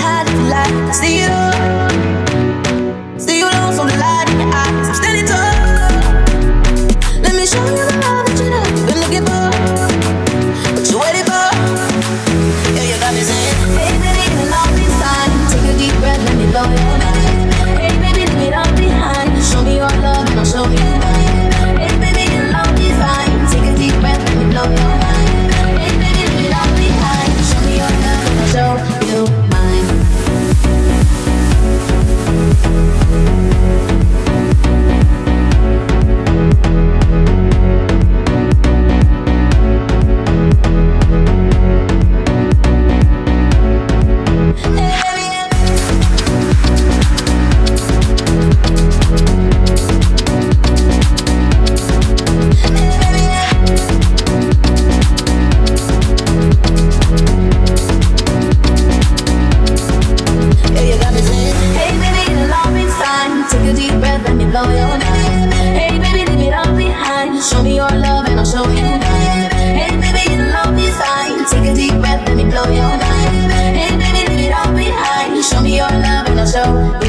hide if you like. I see it all. See you lost on the light in your eyes. I'm standing tall. Let me show you the love that you know you've been looking for. What you waiting for? Yeah, you got me saying, hey baby, it'll all be fine. Take a deep breath, let me blow your mind. Hey baby, leave it all behind. Show me your love and I'll show you mine. Hey baby, it'll all be fine. Take a deep breath, let me blow your mind. Hey baby, leave it all behind. Show me your love and I'll show you mine. Blow your mind. Hey baby, leave it all behind. Show me your love and I'll show you mine. Hey baby, it'll all be fine. Take a deep breath, let me blow your mind. Hey baby, leave it all behind. Show me your love and I'll show you